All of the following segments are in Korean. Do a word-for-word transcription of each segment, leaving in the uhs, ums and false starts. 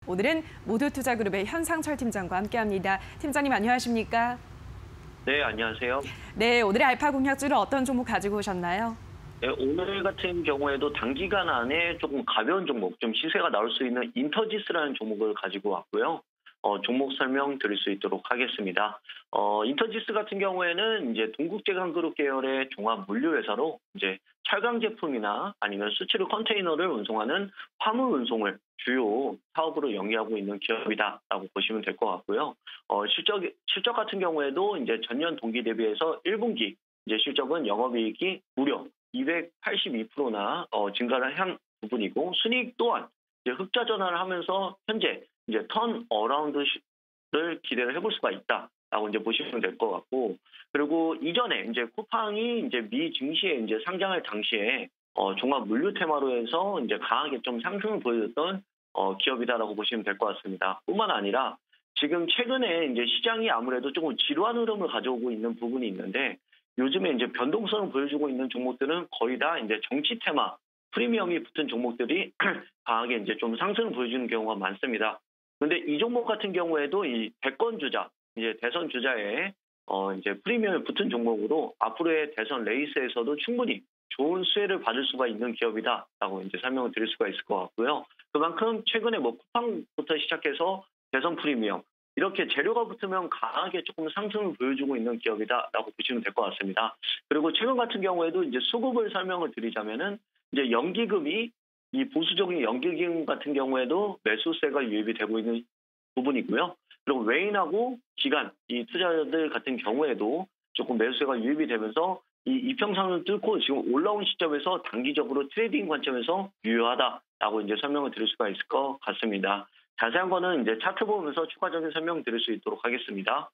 오늘은 모두투자그룹의 현상철 팀장과 함께합니다. 팀장님 안녕하십니까? 네, 안녕하세요. 네, 오늘의 알파 공략주를 어떤 종목 가지고 오셨나요? 네, 오늘 같은 경우에도 단기간 안에 조금 가벼운 종목, 좀 시세가 나올 수 있는 인터지스라는 종목을 가지고 왔고요. 어, 종목 설명 드릴 수 있도록 하겠습니다. 어, 인터지스 같은 경우에는 이제 동국제강그룹 계열의 종합 물류회사로 이제 철강 제품이나 아니면 수치류 컨테이너를 운송하는 화물 운송을 주요 사업으로 영위하고 있는 기업이다라고 보시면 될 것 같고요. 어, 실적 실적 같은 경우에도 이제 전년 동기 대비해서 일 분기 이제 실적은 영업이익이 무려 이백팔십이 퍼센트나 어, 증가를 한 부분이고 순이익 또한 이제 흑자 전환을 하면서 현재 이제 턴 어라운드를 기대를 해볼 수가 있다라고 이제 보시면 될 것 같고, 그리고 이전에 이제 쿠팡이 이제 미 증시에 이제 상장할 당시에 어, 종합 물류 테마로 해서 이제 강하게 좀 상승을 보여줬던 어, 기업이다라고 보시면 될 것 같습니다. 뿐만 아니라 지금 최근에 이제 시장이 아무래도 조금 지루한 흐름을 가져오고 있는 부분이 있는데, 요즘에 이제 변동성을 보여주고 있는 종목들은 거의 다 이제 정치 테마, 프리미엄이 붙은 종목들이 강하게 이제 좀 상승을 보여주는 경우가 많습니다. 그런데 이 종목 같은 경우에도 이 대권 주자, 이제 대선 주자의 어 이제 프리미엄이 붙은 종목으로 앞으로의 대선 레이스에서도 충분히 좋은 수혜를 받을 수가 있는 기업이다라고 이제 설명을 드릴 수가 있을 것 같고요. 그만큼 최근에 뭐 쿠팡부터 시작해서 대선 프리미엄 이렇게 재료가 붙으면 강하게 조금 상승을 보여주고 있는 기업이다라고 보시면 될 것 같습니다. 그리고 최근 같은 경우에도 이제 수급을 설명을 드리자면은 이제 연기금이 이 보수적인 연기금 같은 경우에도 매수세가 유입이 되고 있는 부분이고요. 그리고 외인하고 기관, 이 투자자들 같은 경우에도 조금 매수세가 유입이 되면서 이 이평선을 뚫고 지금 올라온 시점에서 단기적으로 트레이딩 관점에서 유효하다라고 이제 설명을 드릴 수가 있을 것 같습니다. 자세한 거는 이제 차트 보면서 추가적인 설명 드릴 수 있도록 하겠습니다.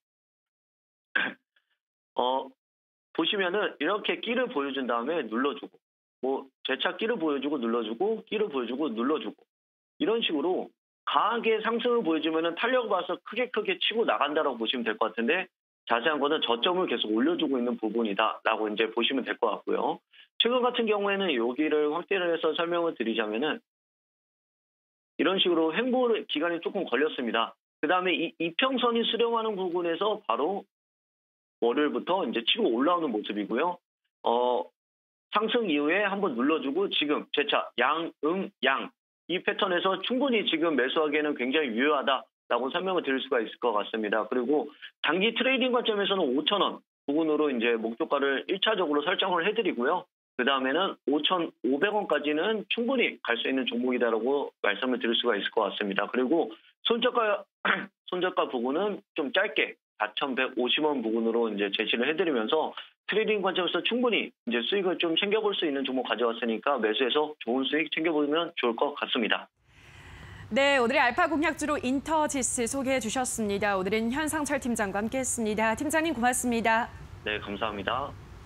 어, 보시면은 이렇게 끼를 보여준 다음에 눌러주고, 뭐 재차 끼를 보여주고 눌러주고 끼를 보여주고 눌러주고 이런 식으로 강하게 상승을 보여주면은 탄력을 봐서 크게 크게 치고 나간다라고 보시면 될 것 같은데, 자세한 거는 저점을 계속 올려주고 있는 부분이다라고 이제 보시면 될 것 같고요. 최근 같은 경우에는 여기를 확대를 해서 설명을 드리자면은 이런 식으로 횡보 기간이 조금 걸렸습니다. 그 다음에 이 이평선이 수렴하는 부분에서 바로 월요일부터 이제 치고 올라오는 모습이고요. 어, 상승 이후에 한번 눌러주고 지금 재차 양, 음, 양 이 패턴에서 충분히 지금 매수하기에는 굉장히 유효하다라고 설명을 드릴 수가 있을 것 같습니다. 그리고 단기 트레이딩 관점에서는 오천 원 부근으로 이제 목표가를 일 차적으로 설정을 해드리고요. 그 다음에는 오천오백 원까지는 충분히 갈 수 있는 종목이다라고 말씀을 드릴 수가 있을 것 같습니다. 그리고 손저가 손저가 부분은 좀 짧게 사천백오십 원 부근으로 이제 제시를 해드리면서 트레이딩 관점에서 충분히 이제 수익을 좀 챙겨볼 수 있는 종목 가져왔으니까 매수해서 좋은 수익 챙겨보면 좋을 것 같습니다. 네, 오늘의 알파 공략주로 인터지스 소개해 주셨습니다. 오늘은 현상철 팀장과 함께했습니다. 팀장님 고맙습니다. 네, 감사합니다.